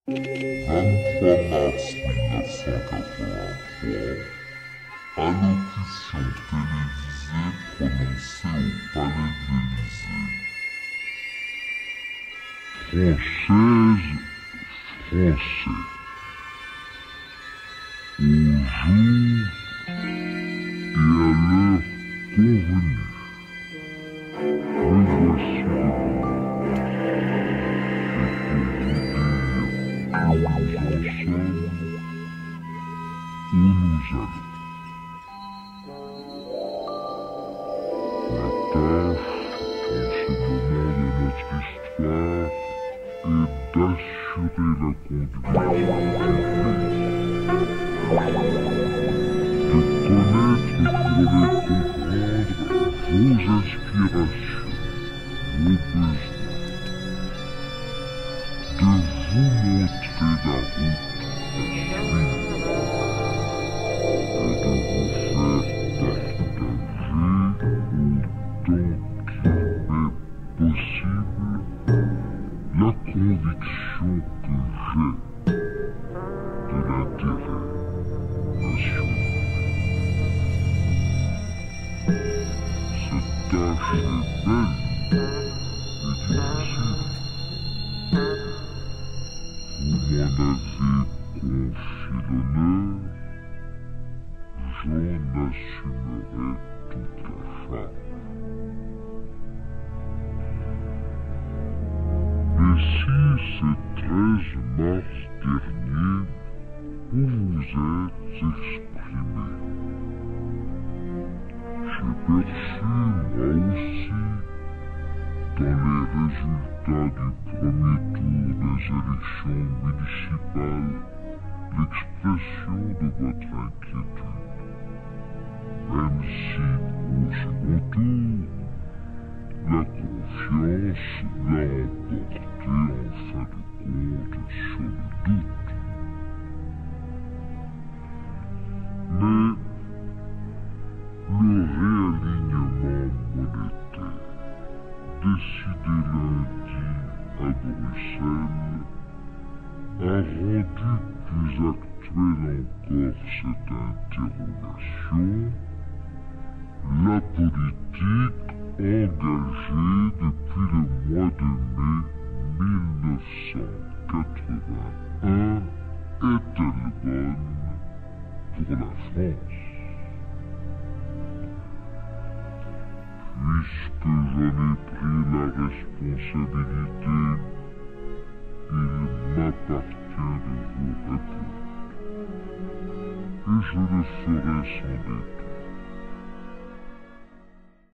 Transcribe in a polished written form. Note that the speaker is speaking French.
23 mars 1983, allocution télévisée prononcée au Palais de l'Élysée. Françaises, Français, au jour et à l'heure convenue, me voici devant vous. Et pour vous dire où nous en sommes, où nous allons. La tâche, en ce moment de notre histoire, est d'assurer la conduite du pays, de connaître pour les comprendre vos aspirations, vos besoins, de vous montrer la route à suivre et de vous faire partager autant qu'il m'est possible la conviction que j'ai de l'intérêt national. Cette tâche est belle et difficile. Vous m'en avez confié l'honneur, j'en assumerai toute la charge. Mais si ce 13 mars dernier, vous vous êtes exprimé, j'ai perçu moi aussi, dans les résultats du premier tour des élections municipales, l'expression de votre inquiétude, même si au second tour, la confiance l'a emporté en fin de compte sur le doute. Mais le réalignement monétaire, décidé lundi à Bruxelles, a rendu plus actuelle encore cette interrogation, la politique engagée depuis le mois de mai 1981 est-elle bonne pour la France? Puisque j'en ai pris la responsabilité, il m'appartient de vous répondre, et je le ferai sans détour.